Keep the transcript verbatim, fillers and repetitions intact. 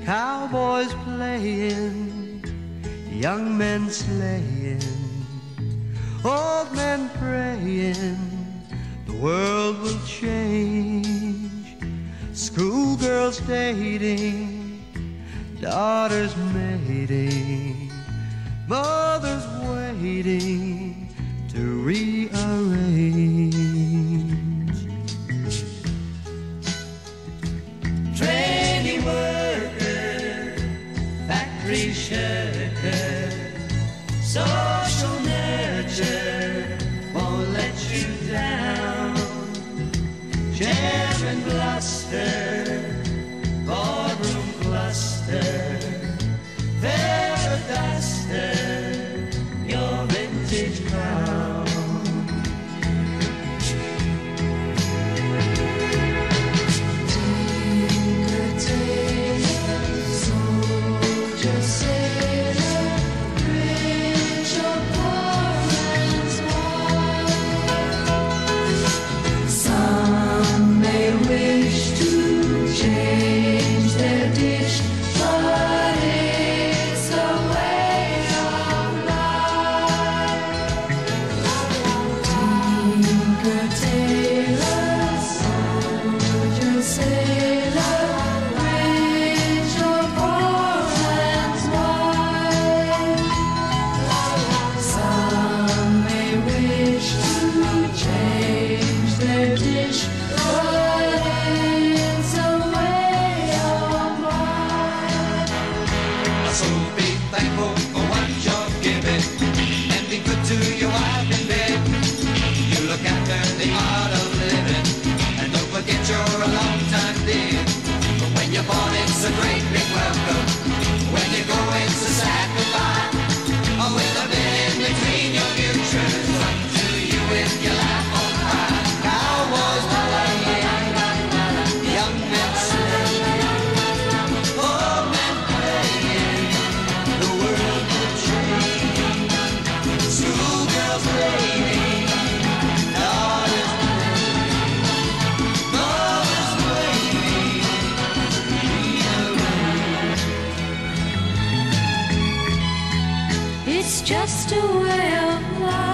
cowboys playing, young men sleighing, old men praying, the world will change. Schoolgirls dating, daughters mating, mothers waiting to rearrange. Trading worker, factory shirker, social nurture won't let you down. Jam and bluster, boardroom cluster, feather duster, your vintage crown. Tinker, tailor, soldier, sailor, rich or poor man's wife. Some may wish to change their dish, but it's a way of life. Tinker, tailor, soldier, sailor, rich or poor man's wife. Some may wish to change their dish, but it's a way of life. So be thankful for what you're giving, and be good to your wife in bed. You look after the art of living, and don't forget you're a long time dear. But when you're born, it's a great big welcome. When you go, it's a sad goodbye. Oh, with a bit in between your futures, up to you if you laugh or cry. Cowboys playing, young men sleighing, old men praying, the world will change. Schoolgirls waiting, daughters waiting, mothers waiting to rearrange. It's just a way of life.